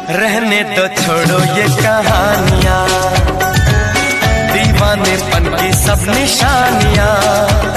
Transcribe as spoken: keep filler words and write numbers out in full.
रहने दो छोड़ो ये कहानियाँ, दीवानेपन की सब निशानियाँ।